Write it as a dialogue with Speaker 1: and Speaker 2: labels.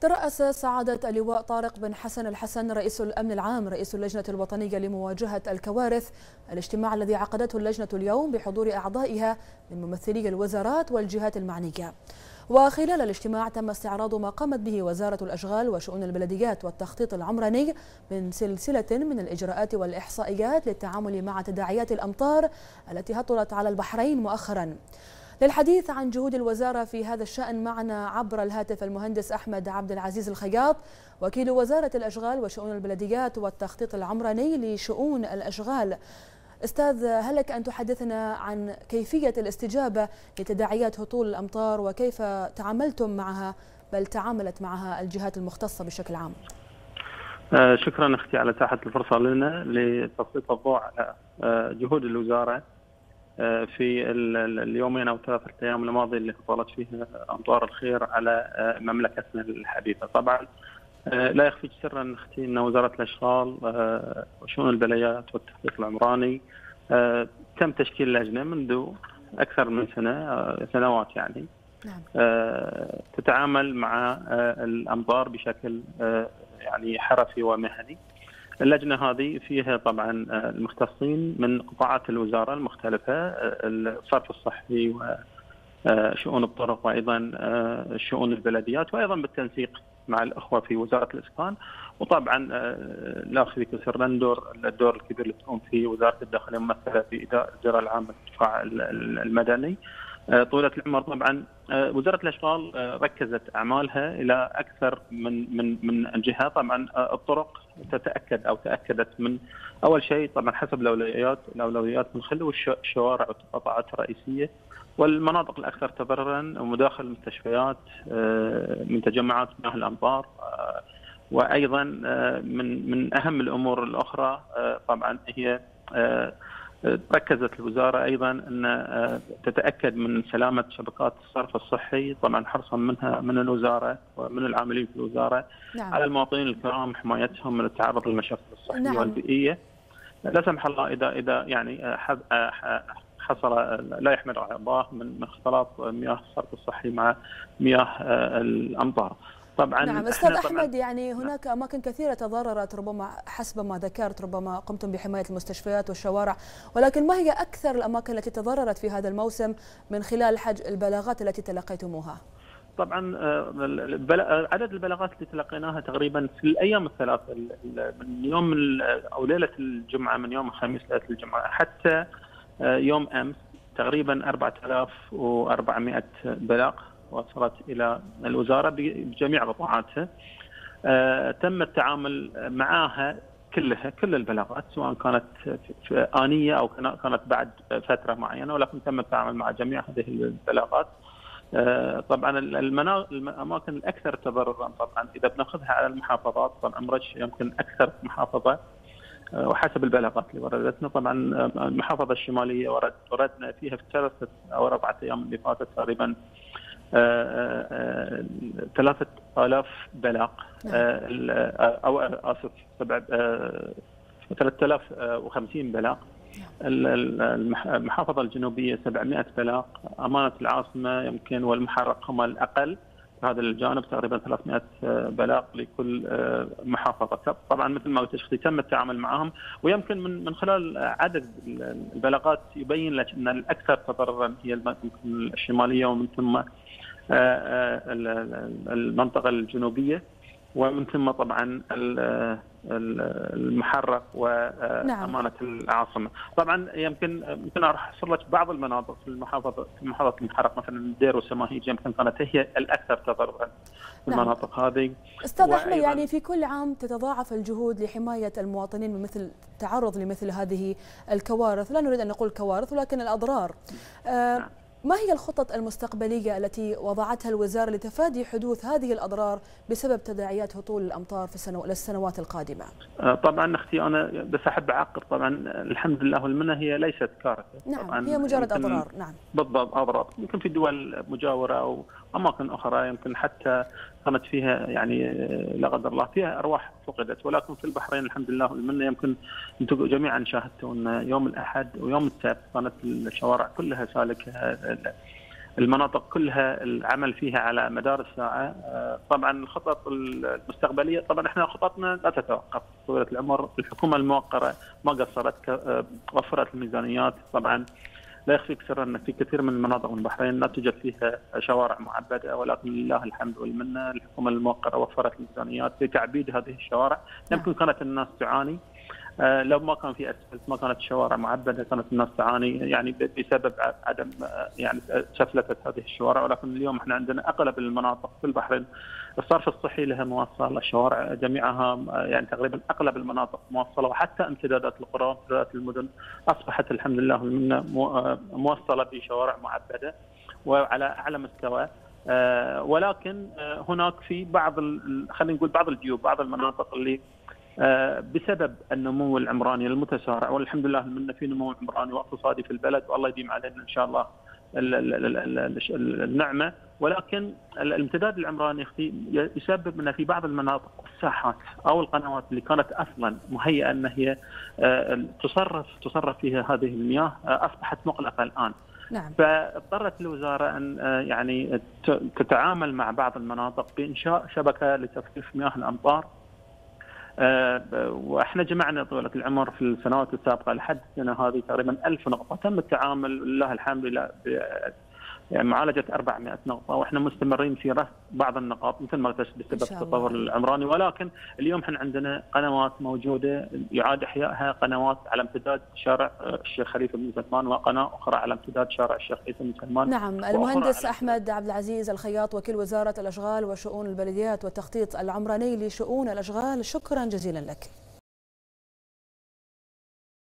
Speaker 1: ترأس سعادة اللواء طارق بن حسن الحسن رئيس الأمن العام رئيس اللجنة الوطنية لمواجهة الكوارث الاجتماع الذي عقدته اللجنة اليوم بحضور أعضائها من ممثلي الوزارات والجهات المعنية. وخلال الاجتماع تم استعراض ما قامت به وزارة الأشغال وشؤون البلديات والتخطيط العمراني من سلسلة من الإجراءات والإحصائيات للتعامل مع تداعيات الأمطار التي هطلت على البحرين مؤخرا. للحديث عن جهود الوزارة في هذا الشأن معنا عبر الهاتف المهندس أحمد عبد العزيز الخياط وكيل وزارة الأشغال وشؤون البلديات والتخطيط العمراني لشؤون الأشغال. أستاذ، هل لك أن تحدثنا عن كيفية الاستجابة لتداعيات هطول الأمطار وكيف تعاملتم معها بل تعاملت معها الجهات المختصة بشكل عام؟
Speaker 2: شكرا أختي على إتاحة الفرصة لنا لتسليط الضوء على جهود الوزارة في اليومين أو 3 أيام الماضية اللي هطلت فيها أمطار الخير على مملكتنا الحبيبة. طبعا لا يخفيك سرا أختي أن وزارة الأشغال وشؤون البلديات والتخطيط العمراني تم تشكيل لجنة منذ أكثر من سنوات يعني تتعامل مع الأمطار بشكل يعني حرفي ومهني. اللجنة هذه فيها طبعا المختصين من قطاعات الوزارة المختلفة، الصرف الصحي وشؤون الطرق وأيضا شؤون البلديات وأيضا بالتنسيق مع الأخوة في وزارة الإسكان. وطبعا لا أخفيك سرا الدور الكبير اللي تقوم فيه وزارة الداخلية ممثلة في الإدارة العامة للدفاع المدني طولة العمر. طبعا وزارة الأشغال ركزت أعمالها إلى أكثر من جهة. طبعا الطرق تأكدت من أول شيء طبعا حسب الأولويات من خلال الشوارع والقطاعات الرئيسية والمناطق الأكثر تضررا ومداخل المستشفيات من تجمعات مياه الأمطار. وأيضا من أهم الأمور الأخرى طبعا هي ركزت الوزارة أيضا أن تتأكد من سلامة شبكات الصرف الصحي، طبعا حرصا من الوزارة ومن العاملين في الوزارة على المواطنين الكرام حمايتهم من التعرض للمشاكل الصحية والبيئية. لا سمح الله إذا يعني حصل لا يحمل الله من اختلاط مياه الصرف الصحي مع مياه الأمطار. طبعا
Speaker 1: نعم أستاذ أحمد، يعني هناك أماكن كثيرة تضررت ربما حسب ما ذكرت، ربما قمتم بحماية المستشفيات والشوارع، ولكن ما هي أكثر الأماكن التي تضررت في هذا الموسم من خلال البلاغات التي تلقيتموها؟
Speaker 2: طبعا عدد البلاغات اللي تلقيناها تقريبا في الأيام الثلاثة من يوم أو ليلة الجمعة، من يوم الخميس ليلة الجمعة حتى يوم أمس تقريبا 4400 بلاغ وصلت إلى الوزارة بجميع قطاعاتها. تم التعامل معها كلها، كل البلاغات سواء كانت آنية أو كانت بعد فترة معينة، ولكن تم التعامل مع جميع هذه البلاغات. طبعا الأماكن الأكثر تضررا طبعا إذا بناخذها على المحافظات، طبعا مرج يمكن أكثر محافظة وحسب البلاغات اللي وردتنا. طبعا المحافظة الشمالية وردنا فيها في 3 أو 4 أيام اللي فاتت تقريبا 3000 بلاغ أو آسف 3050 بلاغ. المحافظة الجنوبية 700 بلاغ. أمانة العاصمة يمكن والمحرق هم الأقل هذا الجانب تقريبا 300 بلاغ لكل محافظة. طبعا مثل ما قلت تم التعامل معهم، ويمكن من خلال عدد البلاغات يبين لك ان الاكثر تضررا هي الشمالية ومن ثم المنطقة الجنوبية ومن ثم طبعا المحرق وأمانة العاصمة. طبعا يمكن راح أحصر لك بعض المناطق في محافظة المحرق، مثلا دير وسماهيج يمكن كانت هي الأكثر تضررا في المناطق هذه.
Speaker 1: أستاذ أحمد، يعني في كل عام تتضاعف الجهود لحماية المواطنين من مثل التعرض لمثل هذه الكوارث، لا نريد أن نقول كوارث ولكن الأضرار. ما هي الخطط المستقبلية التي وضعتها الوزارة لتفادي حدوث هذه الأضرار بسبب تداعيات هطول الأمطار في السنوات القادمة؟
Speaker 2: طبعا أختي أنا بس أحب أعقب، طبعا الحمد لله والمنة هي ليست كارثة.
Speaker 1: نعم هي مجرد أضرار. نعم
Speaker 2: بالضبط أضرار. يمكن في دول مجاورة أو أماكن أخرى يمكن حتى كانت فيها يعني لا قدر الله فيها أرواح فقدت، ولكن في البحرين الحمد لله والمنة يمكن أنتم جميعا شاهدتوا أن يوم الأحد ويوم السبت كانت الشوارع كلها سالكة المناطق كلها العمل فيها على مدار الساعه. طبعا الخطط المستقبليه، طبعا احنا خططنا لا تتوقف طويله العمر. الحكومه الموقره ما قصرت، وفرت الميزانيات. طبعا لا يخفيك سر ان في كثير من المناطق من البحرين لا توجد فيها شوارع معبده، ولكن لله الحمد والمنه الحكومه الموقره وفرت الميزانيات في تعبيد هذه الشوارع. يمكن كانت الناس تعاني، لو ما كان في اسفلت، ما كانت الشوارع معبده، كانت الناس تعاني يعني بسبب عدم يعني سفلته هذه الشوارع. ولكن اليوم احنا عندنا اغلب المناطق في البحرين الصرف الصحي لها موصل، الشوارع جميعها يعني تقريبا اغلب المناطق موصله، وحتى امتدادات القرى وامتدادات المدن اصبحت الحمد لله موصله بشوارع معبده وعلى اعلى مستوى. ولكن هناك في بعض خلينا نقول بعض الجيوب، بعض المناطق اللي بسبب النمو العمراني المتسارع، والحمد لله منا في نمو عمراني واقتصادي في البلد، والله يديم علينا ان شاء الله النعمه. ولكن الامتداد العمراني يسبب ان في بعض المناطق الساحات او القنوات اللي كانت اصلا مهيئه ان هي تصرف فيها هذه المياه اصبحت مغلقه الان.
Speaker 1: نعم.
Speaker 2: فاضطرت الوزاره ان يعني تتعامل مع بعض المناطق بانشاء شبكه لتصريف مياه الامطار. واحنا جمعنا طويله العمر في السنوات السابقه لحد السنه هذه تقريبا 1000 نقطه، تم التعامل لله الحمد لله يعني معالجه 400 نقطه، واحنا مستمرين في رصد بعض النقاط مثل ما قلت بسبب التطور العمراني. ولكن اليوم احنا عندنا قنوات موجوده يعاد احيائها، قنوات على امتداد شارع الشيخ خليفه بن سلمان، وقناه اخرى على امتداد شارع الشيخ عيسى بن سلمان.
Speaker 1: نعم. المهندس احمد عبد العزيز الخياط، وكيل وزاره الاشغال وشؤون البلديات والتخطيط العمراني لشؤون الاشغال، شكرا جزيلا لك.